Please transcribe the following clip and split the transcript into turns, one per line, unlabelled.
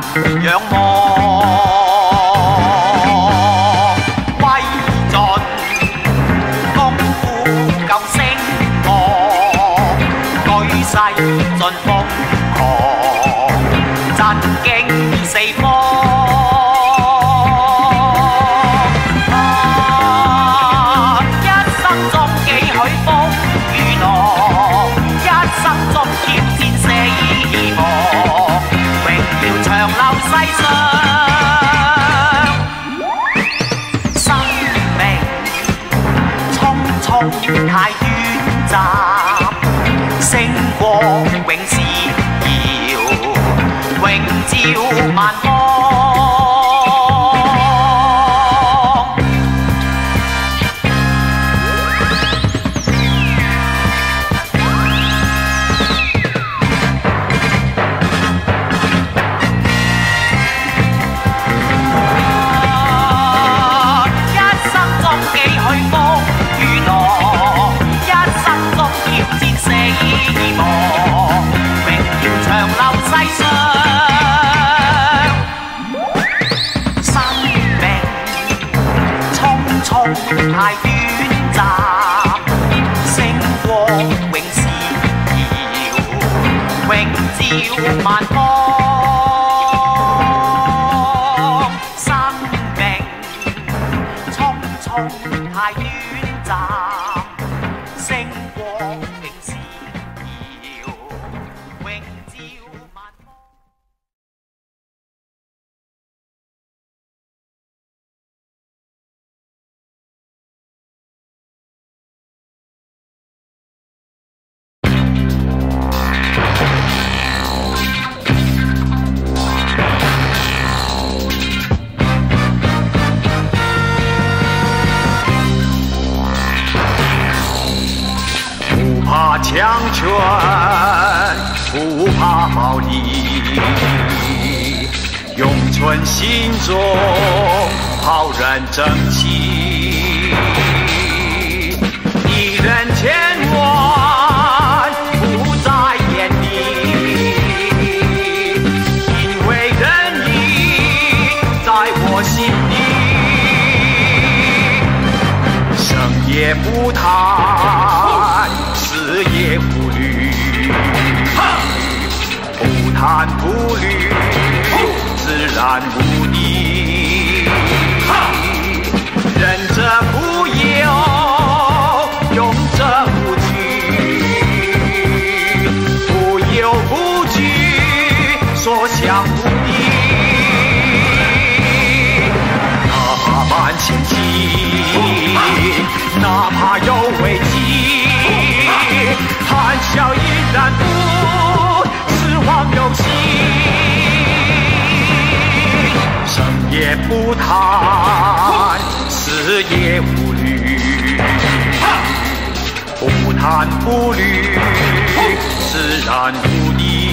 仰望，威盡功夫夠聲望，舉世盡瘋狂，震驚四方。一生中幾許風雨浪，一生中挑戰死亡，榮耀長留世上。生命匆匆太短暫，星光永閃耀，永照萬方。太短暫，星光永閃耀，永照萬方。生命匆匆太短暫，星光永閃耀，永照萬方。强权不怕暴力，永存心中浩然正气。一人千万不在眼里，因为仁义在我心里，生也不贪，死也不虑，不贪不虑，自然无敌。仁者不忧，勇者不惧，不忧不惧，所向无敌。哪怕满心急，哪怕有危机，谈笑依然不失望有心，生也不贪，死也无虑，不贪不虑，自然无敌。